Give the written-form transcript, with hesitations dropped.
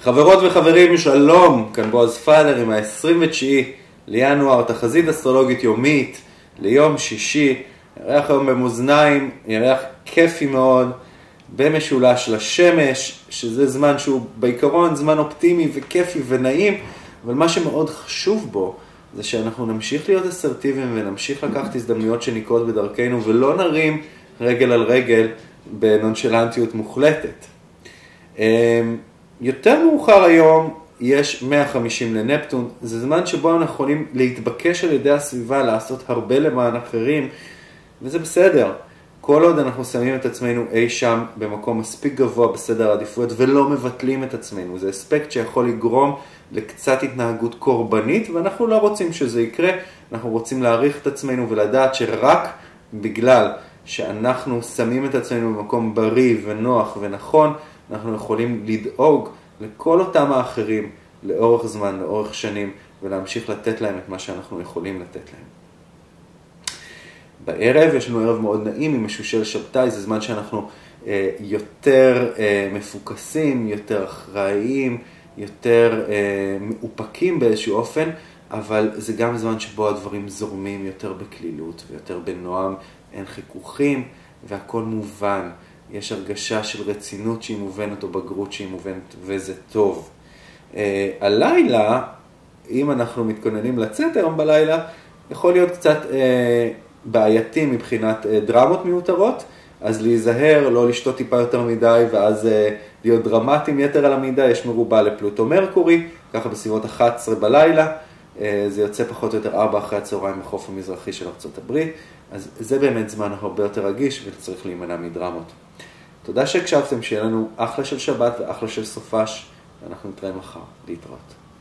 חברות וחברים, שלום, כאן בועז פאדר עם ה-29 לינואר, תחזית אסטרולוגית יומית ליום שישי, ירח היום במאזניים, ירח כיפי מאוד, במשולש לשמש, שזה זמן שהוא בעיקרון זמן אופטימי וכיפי ונעים, אבל מה שמאוד חשוב בו זה שאנחנו נמשיך להיות אסרטיביים ונמשיך לקחת הזדמנויות שנקרות בדרכנו ולא נרים רגל על רגל בנונשלנטיות מוחלטת. יותר מאוחר היום יש 150 לנפטון, זה זמן שבו אנחנו יכולים להתבקש על ידי הסביבה לעשות הרבה למען אחרים, וזה בסדר. כל עוד אנחנו שמים את עצמנו אי שם במקום מספיק גבוה בסדר העדיפויות ולא מבטלים את עצמנו, זה אספקט שיכול לגרום לקצת התנהגות קורבנית, ואנחנו לא רוצים שזה יקרה, אנחנו רוצים להעריך את עצמנו ולדעת שרק בגלל שאנחנו שמים את עצמנו במקום בריא ונוח ונכון, אנחנו יכולים לדאוג לכל אותם האחרים לאורך זמן, לאורך שנים, ולהמשיך לתת להם את מה שאנחנו יכולים לתת להם. בערב יש לנו ערב מאוד נעים עם משושל שבתאי, זה זמן שאנחנו יותר מפוקסים, יותר אחראיים, יותר מאופקים באיזשהו אופן, אבל זה גם זמן שבו הדברים זורמים יותר בכלילות ויותר בנועם, אין חיכוכים והכל מובן. יש הרגשה של רצינות שהיא מובנת או בגרות שהיא מובנת, וזה טוב. הלילה, אם אנחנו מתכוננים לצאת היום בלילה, יכול להיות קצת בעייתי מבחינת דרמות מיותרות, אז להיזהר, לא לשתות טיפה יותר מדי, ואז להיות דרמטיים יתר על המידה. יש מרובה לפלוטו מרקורי, ככה בסביבות 11 בלילה, זה יוצא פחות או יותר 4 אחרי הצהריים בחוף המזרחי של ארצות הברית, אז זה באמת זמן הרבה יותר רגיש וצריך להימנע מדרמות. תודה שהקשבתם, שיהיה לנו אחלה של שבת ואחלה של סופש, ואנחנו נתראה מחר. להתראות.